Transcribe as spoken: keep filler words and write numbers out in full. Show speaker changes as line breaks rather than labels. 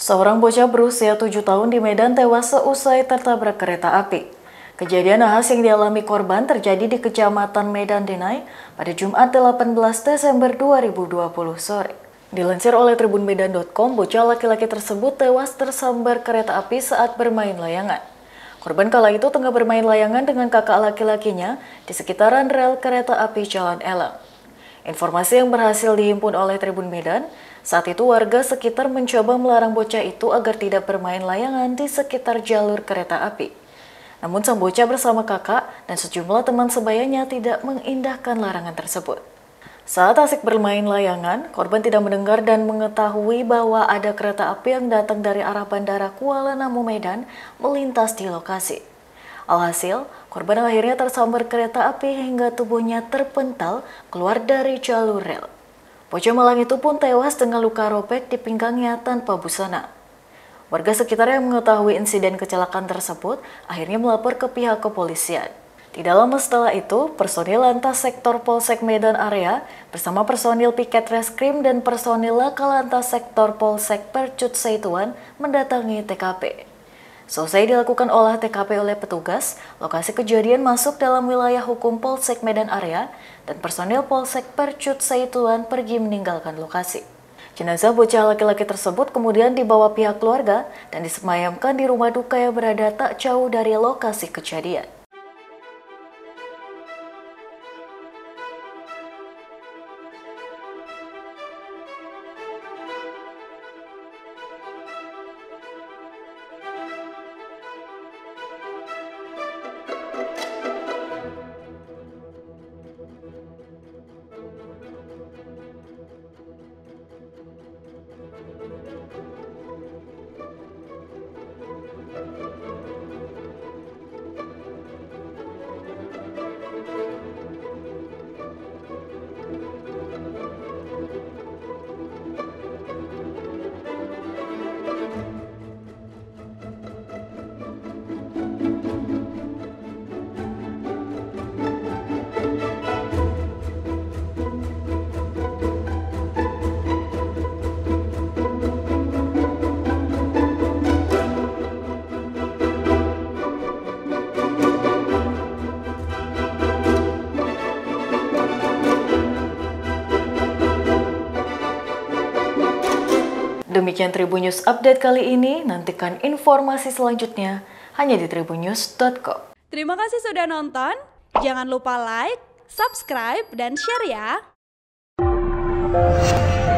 Seorang bocah berusia tujuh tahun di Medan tewas seusai tertabrak kereta api. Kejadian nahas yang dialami korban terjadi di Kecamatan Medan Denai pada Jumat delapan belas Desember dua ribu dua puluh sore. Dilansir oleh tribun medan dot com, bocah laki-laki tersebut tewas tersambar kereta api saat bermain layangan. Korban kala itu tengah bermain layangan dengan kakak laki-lakinya di sekitaran rel kereta api Jalan Elang. Informasi yang berhasil dihimpun oleh Tribun Medan, saat itu warga sekitar mencoba melarang bocah itu agar tidak bermain layangan di sekitar jalur kereta api. Namun sang bocah bersama kakak dan sejumlah teman sebayanya tidak mengindahkan larangan tersebut. Saat asik bermain layangan, korban tidak mendengar dan mengetahui bahwa ada kereta api yang datang dari arah Bandara Kuala Namu Medan melintas di lokasi. Alhasil, korban akhirnya tersambar kereta api hingga tubuhnya terpental keluar dari jalur rel. Bocah malang itu pun tewas dengan luka robek di pinggangnya tanpa busana. Warga sekitar yang mengetahui insiden kecelakaan tersebut akhirnya melapor ke pihak kepolisian. Tidak lama setelah itu, personil Lantas Sektor Polsek Medan Area bersama personil Piket Reskrim dan personil Laka Lantas Sektor Polsek Percut Seituan mendatangi T K P. Selesai dilakukan olah T K P oleh petugas, lokasi kejadian masuk dalam wilayah hukum Polsek Medan Area dan personil Polsek Percut Seituan pergi meninggalkan lokasi. Jenazah bocah laki-laki tersebut kemudian dibawa pihak keluarga dan disemayamkan di rumah duka yang berada tak jauh dari lokasi kejadian. Demikian Tribun News Update kali ini, nantikan informasi selanjutnya hanya di tribun news dot com.
Terima kasih sudah nonton, jangan lupa like, subscribe, dan share ya!